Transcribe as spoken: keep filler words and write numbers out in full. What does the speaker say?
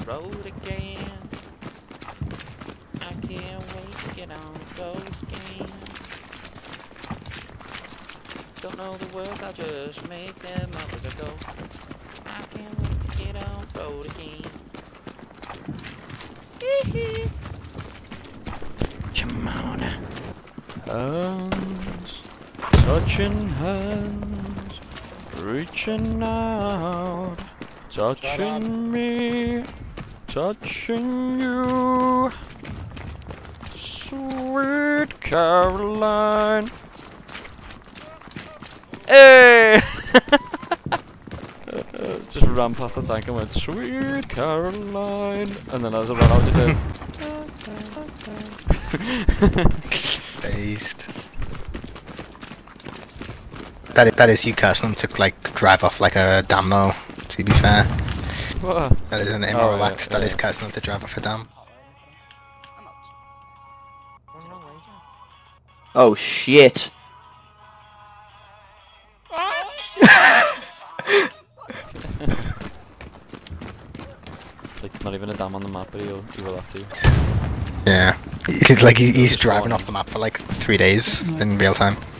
road again. I can't wait to get on the road again. Don't know the words, I'll just make them up as I go. I can't wait to get on the road again. Jamona. Hands, touching hands, reaching out, touching me, touching you. Sweet Caroline. Hey! Just ran past the tank and went, Sweet Caroline. And then as I ran out, just said, Based. That is, that is you cursing them to like drive off like a dam though, to be fair. what? That is an immoral Oh, act, yeah, that yeah. is cursing them to drive off a dam. Oh shit. Like, it's not even a dam on the map, but he'll, he will have to. Yeah. Like he, he's Just driving warning. off the map for like three days in real time.